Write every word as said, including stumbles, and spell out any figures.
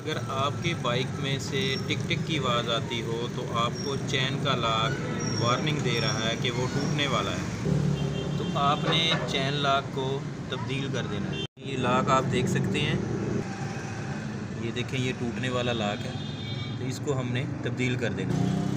अगर आपकी बाइक में से टिक टिक की आवाज़ आती हो तो आपको चैन का लॉक वार्निंग दे रहा है कि वो टूटने वाला है। तो आपने चैन लॉक को तब्दील कर देना है। ये लॉक आप देख सकते हैं, ये देखें, ये टूटने वाला लॉक है, तो इसको हमने तब्दील कर देना है।